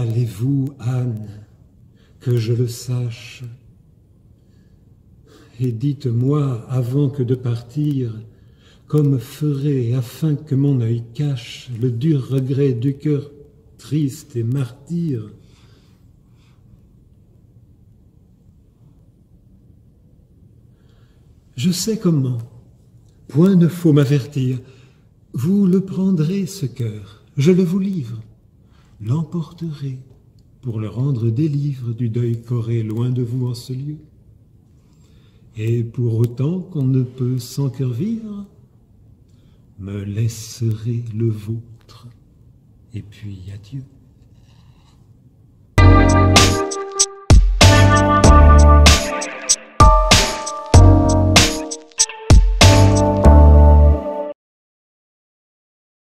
allez-vous, Anne, que je le sache? Et dites-moi, avant que de partir, comme ferait, afin que mon œil cache le dur regret du cœur triste et martyr. Je sais comment, point ne faut m'avertir, vous le prendrez ce cœur, je le vous livre, l'emporterez pour le rendre délivre du deuil qu'aurait loin de vous en ce lieu. Et pour autant qu'on ne peut sans cœur vivre, me laisserez le vôtre, et puis adieu.